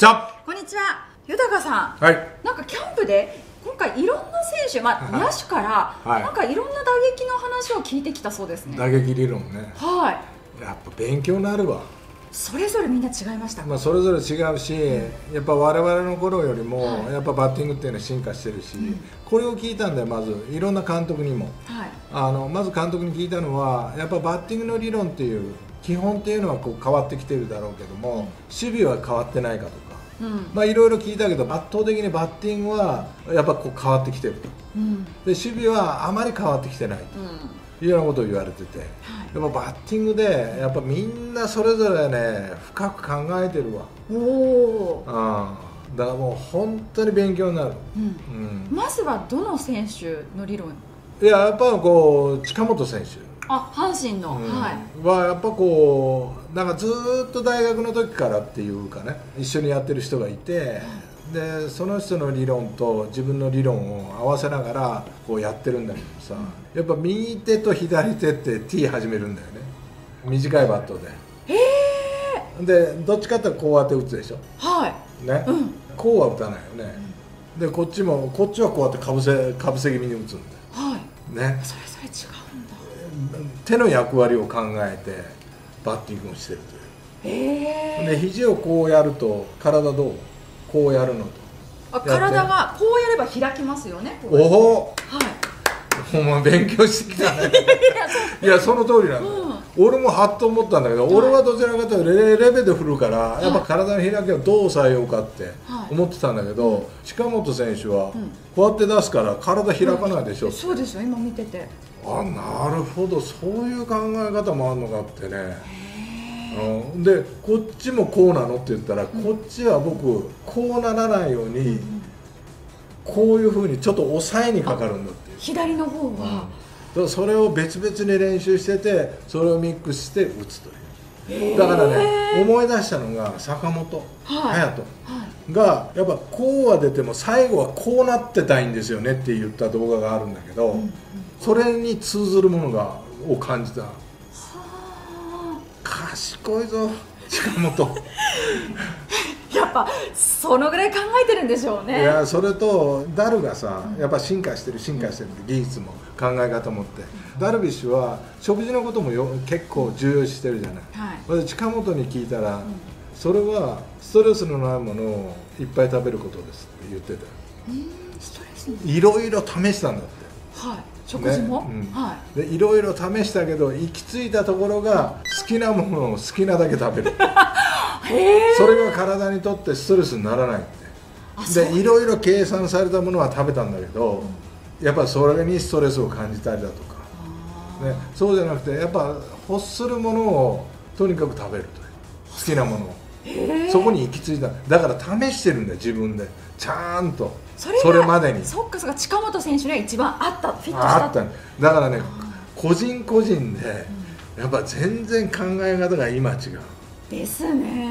ちは。 こんにちは。豊さん、 はい。 なんかキャンプで今回いろんな選手、野手からなんかいろんな打撃の話を聞いてきたそうですね。 打撃理論ね。 はい。 やっぱ勉強になるわ。 それぞれみんな違いましたか？ それぞれ違うし、やっぱ我々の頃よりも、やっぱバッティングっていうのは進化してるし、これを聞いたんだよ。まずいろんな監督にも、まず監督に聞いたのは、やっぱバッティングの理論っていう基本っていうのはこう変わってきてるだろうけども、守備は変わってないかとか、いろいろ聞いたけど、圧倒的にバッティングはやっぱこう変わってきてると、で守備はあまり変わってきてないというようなことを言われてて、やっぱバッティングでやっぱみんなそれぞれね深く考えてるわ。だからもう本当に勉強になる。 まずはどの選手の理論？ やっぱこう近本選手、 阪神の、 はやっぱこうなんかずーっと大学の時からっていうかね、一緒にやってる人がいて、でその人の理論と自分の理論を合わせながらこうやってるんだけどさ、やっぱ右手と左手って T 始めるんだよね、短いバットで。でどっちかってこうやって打つでしょ。ね、こうは打たないよね。でこっちはこうやってかぶせ気味に打つんだよ。ね。 それぞれ違うんだ。 手の役割を考えてバッティングをしてるという。で肘をこうやると体どう？こうやるのと。 体はこうやれば開きますよね。 おお。お前勉強してきたね。いやその通りなんだよ。俺もはっと思ったんだけど、俺はどちらかというとレベで振るから、やっぱ体の開きをどう抑えようかって思ってたんだけど、近本選手はこうやって出すから体開かないでしょ。 そうですよ、今見てて。 なるほど、そういう考え方もあるのかってね。でこっちもこうなのって言ったら、こっちは僕こうならないようにこういうふうにちょっと抑えにかかるんだっていう。 左の方は、 それを別々に練習してて、それをミックスして打つという。だからね、思い出したのが坂本勇人がやっぱこうは出ても最後はこうなってたいんですよねって言った動画があるんだけど、それに通ずるものを感じた。賢いぞ近本。 やっぱそのぐらい考えてるんでしょうね。 いや、それとダルがさ、やっぱ進化してるって技術も考え方もって、ダルビッシュは食事のことも結構重要視してるじゃない。近本に聞いたら、それはストレスのないものをいっぱい食べることですって言ってた。 ストレスいろいろ試したんだって。 食事も、 でいろいろ試したけど行き着いたところが、好きなものを好きなだけ食べる。それが体にとってストレスにならないって。でいろいろ計算されたものは食べたんだけど、やっぱそれにストレスを感じたりだとか、そうじゃなくてやっぱ欲するものをとにかく食べるという、好きなものを。そこに行き着いた。だから試してるんだよ、自分でちゃんと。それまでに。 そっか、近本選手には一番フィットした。 あった。だからね、個人個人でやっぱ全然考え方が今違うですね。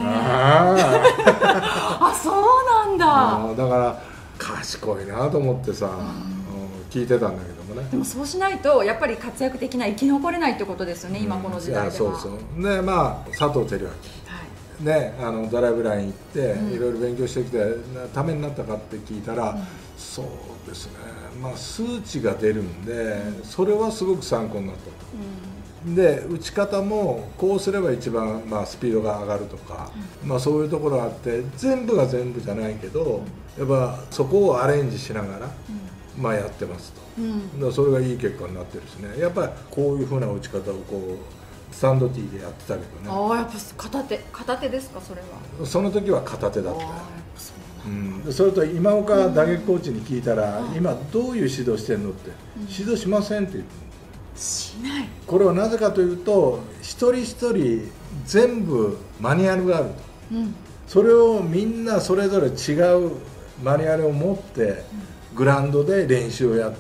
そうなんだ。 だから賢いなと思ってさ、聞いてたんだけどもね。 でもそうしないとやっぱり活躍的な生き残れないってことですよね、今この時代では。 そうで、佐藤輝明ね、ドライブライン行っていろいろ勉強してきてためになったかって聞いたら、そうですね、数値が出るんで、それはすごく参考になったと。で打ち方もこうすれば一番スピードが上がるとか、そういうところがあって、全部が全部じゃないけど、やっぱそこをアレンジしながらやってますと。だからそれがいい結果になってるしね。やっぱりこういうふうな打ち方をこうスタンドティーでやってたけどね。 やっぱ片手ですか、それは。 その時は片手だったよ。それと今岡打撃コーチに聞いたら、今どういう指導してんのって、指導しませんって言って。 しない。 これはなぜかというと、一人一人全部マニュアルがあると、それをみんなそれぞれ違うマニュアルを持ってグラウンドで練習をやって、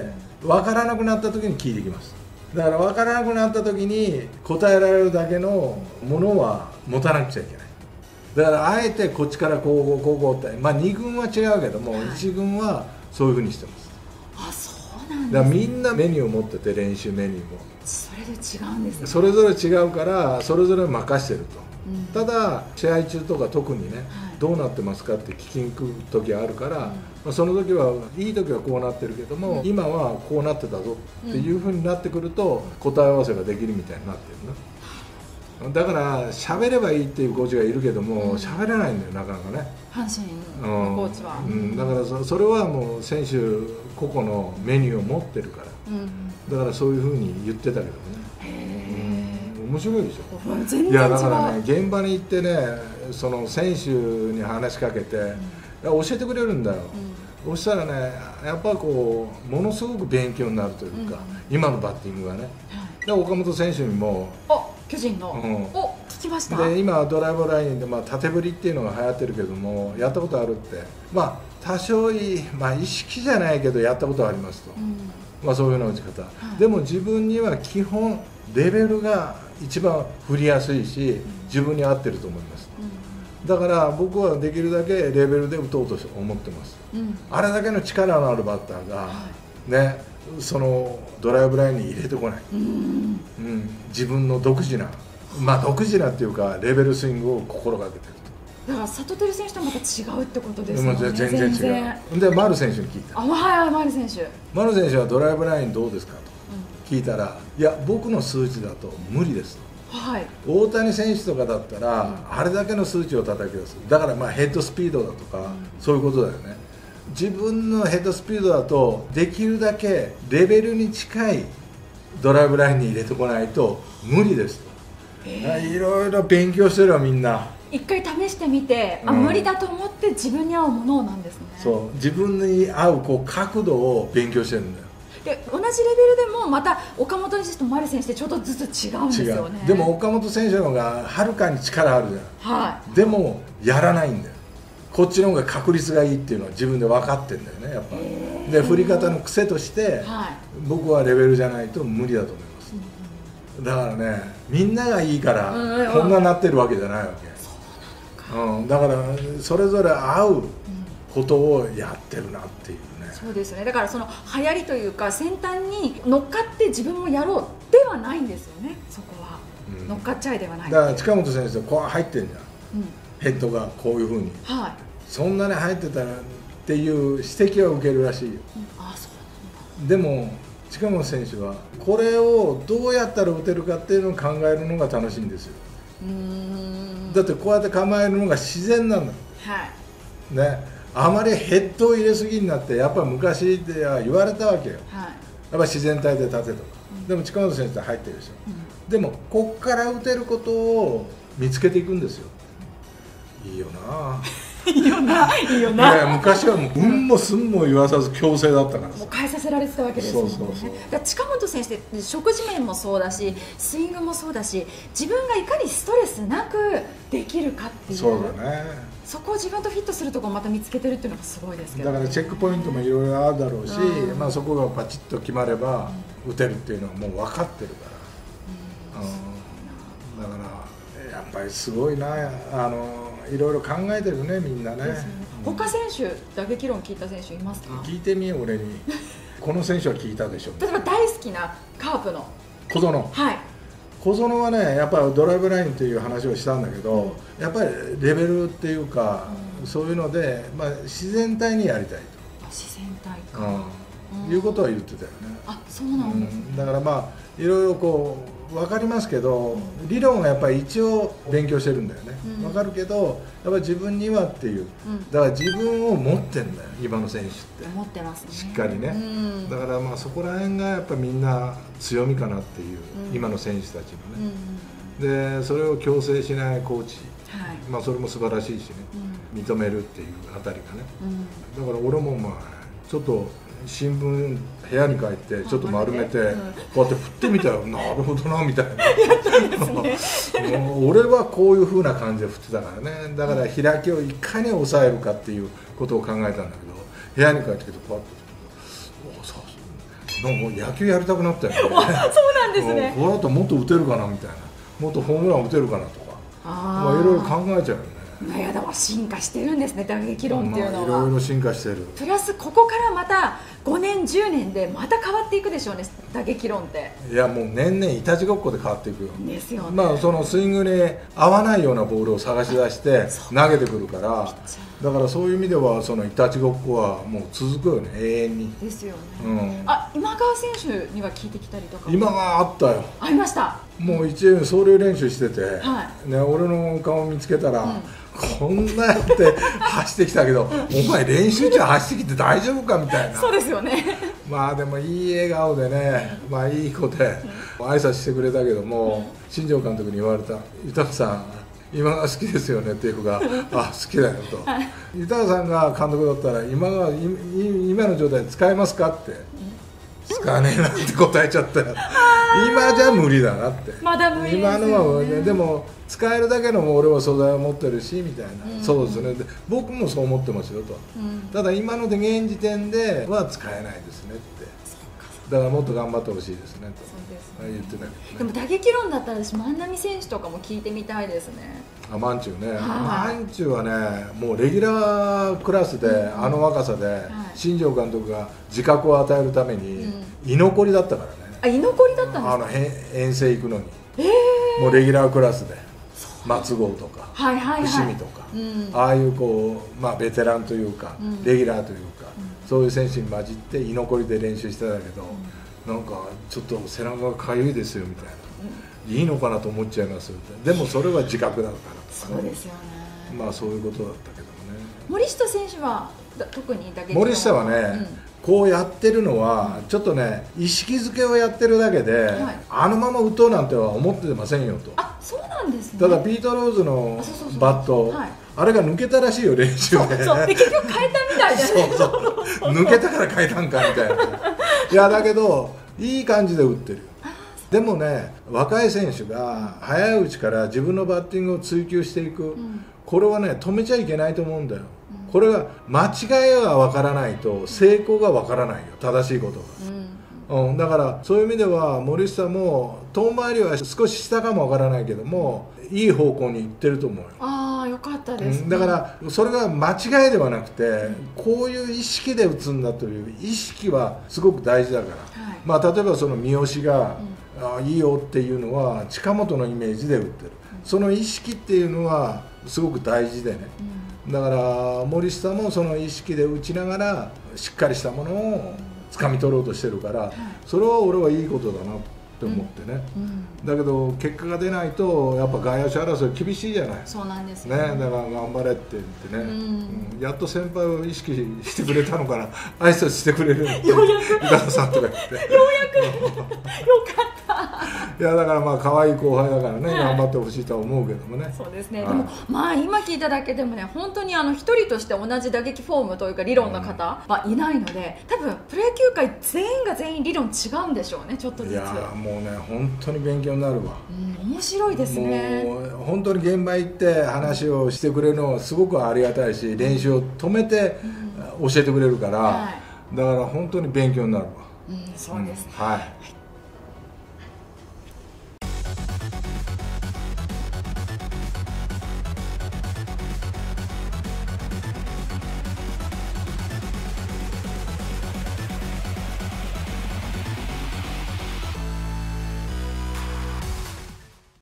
分からなくなった時に聞いてきます。だから分からなくなった時に答えられるだけのものは持たなくちゃいけない。だからあえてこっちからこうって、2軍は違うけども、1軍はそういうふうにしてます。だからみんなメニューを持ってて、練習メニューもそれで違うんですね。 それぞれ違うから、それぞれ任してると。 ただ試合中とか特にね、どうなってますかって聞きに行く時あるから、まあ、その時はいい時はこうなってるけども、今はこうなってたぞっていうふうになってくると答え合わせができるみたいになってるな。だから喋ればいいっていうコーチがいるけども喋れないんだよなかなかね、阪神のコーチは。だからそれはもう選手個々のメニューを持ってるから、だからそういうふうに言ってたけどね。面白いでしょ。 全然違う。 いやだからね、現場に行ってね、その選手に話しかけて、教えてくれるんだよ。そしたらね、やっぱこうものすごく勉強になるというか、今のバッティングがね。で岡本選手にも巨人の、聞きました。 で今ドライブラインで、まあ、縦振りっていうのが流行ってるけども、やったことあるって、まあ多少まあ、意識じゃないけどやったことはありますと、まあ、そういうような打ち方、でも自分には基本レベルが一番振りやすいし、自分に合ってると思います、だから僕はできるだけレベルで打とうと思ってます、あれだけの力のあるバッターが、ね、そのドライブラインに入れてこない、自分の独自な、まあ独自なっていうかレベルスイングを心がけてると。 だから里輝選手とまた違うってことですよね。 全然違う。で丸選手に聞いた。 丸選手。 丸選手はドライブラインどうですかと聞いたら、いや僕の数値だと無理ですと。大谷選手とかだったら、あれだけの数値を叩き出す。だからまあヘッドスピードだとか、そういうことだよね。自分のヘッドスピードだとできるだけレベルに近いドライブラインに入れてこないと無理ですと。いろいろ勉強してるわみんな。 一回試してみて、無理だと思って自分に合うものなんですね。 そう自分に合うこう角度を勉強してるんだよ。 で同じレベルでもまた岡本選手と丸選手ってちょっとずつ違うんですよね。 でも岡本選手の方がはるかに力あるじゃん、でもやらないんだよ。こっちの方が確率がいいっていうのは自分で分かってるんだよねやっぱ。で振り方の癖として、僕はレベルじゃないと無理だと思います、だからねみんながいいからこんななってるわけじゃないわけ。だからそれぞれ合うことをやってるなっていうね。 そうですね。だからその流行りというか先端に乗っかって自分もやろうではないんですよね。そこは、乗っかっちゃいではない。 だから近本選手ってこう入ってんじゃん、ヘッドがこういうふうに、そんなに入ってたらっていう指摘は受けるらしいよ、でも近本選手はこれをどうやったら打てるかっていうのを考えるのが楽しいんですよ。だってこうやって構えるのが自然なんだ、ね、あまりヘッドを入れすぎになってやっぱり昔では言われたわけよ、やっぱ自然体で立てとか、でも近本選手って入ってるでしょ、でもこっから打てることを見つけていくんですよ。いいよないいよないいよな。いや昔はもう運もすんも言わさず強制だったからさ、もう変えさせられてたわけですもんね。だから近本選手って食事面もそうだしスイングもそうだし、自分がいかにストレスなくできるかっていう、 そうだね、 そこを自分とフィットするところをまた見つけてるっていうのがすごいですけど、 だからチェックポイントもいろいろあるだろうし、まあそこがパチッと決まれば打てるっていうのはもう分かってるから、だからやっぱりすごいないろいろ考えてるねみんなね。 他選手打撃論聞いた選手いますか？ 聞いてみよう俺にこの選手は聞いたでしょ。 例えば大好きなカープの小園、小園はねやっぱりドライブラインっていう話をしたんだけど、やっぱりレベルっていうか、そういうので、まあ、自然体にやりたいと。 自然体か、 いうことは言ってたよね。 そうなんですね。 だからまあいろいろこう分かりますけど、理論はやっぱり一応勉強してるんだよね、分かるけどやっぱり自分にはっていう、だから自分を持ってんだよ今の選手って持ってますね、 しっかりね、だからまあそこら辺がやっぱみんな強みかなっていう、今の選手たちのね、でそれを強制しないコーチ、まあそれも素晴らしいしね、認めるっていうあたりがね、だから俺もまあちょっと新聞部屋に帰ってちょっと丸めてこうやって振ってみたらなるほどなみたいな俺はこういう風な感じで振ってたからね。だから開きをいかに抑えるかっていうことを考えたんだけど、部屋に帰ってきてこうやってなんか野球やりたくなったよね。そうなんですね。 この後もっと打てるかなみたいな、もっとホームラン打てるかなとか、いろいろ考えちゃうよね。 いやでも進化してるんですね、打撃論っていうのは。 いろいろ進化してる。 プラスここからまた5年10年でまた変わっていくでしょうね、打撃論って。いやもう年々いたちごっこで変わっていくよ。 ですよね。 まあそのスイングに合わないようなボールを探し出して投げてくるから、だからそういう意味ではそのいたちごっこはもう続くよね、永遠に。 ですよね。今川選手には聞いてきたりとか。 今川あったよ。 ありました。 もう一年走塁練習してて、ね、俺の顔見つけたら、こんなやって走ってきたけどお前練習中走ってきて大丈夫かみたいな。 そうですよね。 まあでもいい笑顔でね、まあいい子で挨拶してくれたけども、新庄監督に言われた「豊さん今が好きですよね」っていう子が「あ好きだよ」と「豊さんが監督だったら今の状態で使えますか?」って「使わねえな」って答えちゃったよ。今じゃ無理だなって。 まだ無理ですよね。 今のはでも使えるだけの俺は素材を持ってるしみたいな、そうですね、で僕もそう思ってますよと、ただ今ので現時点では使えないですねって、だからもっと頑張ってほしいですねと言ってたけどね。 でも打撃論だったら私万波選手とかも聞いてみたいですね。 マンチュね、マンチュはねもうレギュラークラスであの若さで新庄監督が自覚を与えるために居残りだったからね。 居残りだったんですか。 遠征行くのに、もうレギュラークラスで松郷とか伏見とか、ああいうこう、まあ、ベテランというか、レギュラーというか、そういう選手に混じって居残りで練習してたけど、なんかちょっと背中がかゆいですよみたいな、いいのかなと思っちゃいますって、でもそれは自覚だからとかね。 そうですよね。 まあそういうことだったけどもね。 森下選手は特に打撃論。 森下はね、こうやってるのはちょっとね意識づけをやってるだけで、あのまま打とうなんては思ってませんよと。 そうなんですね。 ただピート・ローズのバット、あれが抜けたらしいよ練習で。 で結局変えたみたいで。 抜けたから変えたんかみたいな。いやだけどいい感じで打ってる。でもね若い選手が早いうちから自分のバッティングを追求していく、これはね止めちゃいけないと思うんだよ。これが間違いがわからないと成功がわからないよ、正しいことが。だからそういう意味では森下も遠回りは少し下かもわからないけどもいい方向に行ってると思うよ。 ああよかったですね。 だからそれが間違いではなくて、こういう意識で打つんだという意識はすごく大事だから、まあ例えばその三好が、いいよっていうのは近本のイメージで打ってる、その意識っていうのはすごく大事でね、だから森下もその意識で打ちながらしっかりしたものを掴み取ろうとしてるから、それは俺はいいことだなって思ってね、だけど結果が出ないとやっぱ外野手争い厳しいじゃない。 そうなんですね。 だから頑張れって言ってね、やっと先輩を意識してくれたのかな、挨拶してくれるって井川さんとか言ってようやくよかった。 いやだからまあ可愛い後輩だからね、頑張ってほしいとは思うけどもね。 そうですね。でもまあ今聞いただけでもね、本当に一人として同じ打撃フォームというか理論の方はいないので、多分プロ野球界全員が全員理論違うんでしょうね、ちょっとずつ。いやもうね本当に勉強になるわ。 面白いですね。 もう本当に現場行って話をしてくれるのはすごくありがたいし、練習を止めて教えてくれるから、だから本当に勉強になるわ。 そうですね。 はい。